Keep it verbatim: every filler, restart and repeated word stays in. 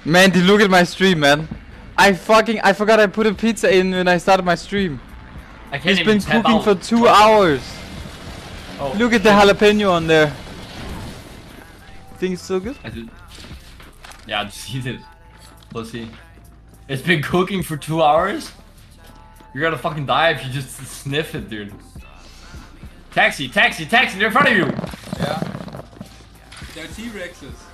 Man, dude, look at my stream, man. I fucking I forgot I put a pizza in when I started my stream. I can't It's been even tap cooking out. for two hours. Oh, Look at the jalapeno on there. Think it's so good? I did. Yeah, I just eat it. Pussy. It's been cooking for two hours? You're gonna fucking die if you just sniff it, dude. Taxi, taxi, taxi, they're in front of you! Yeah. They're T-Rexes.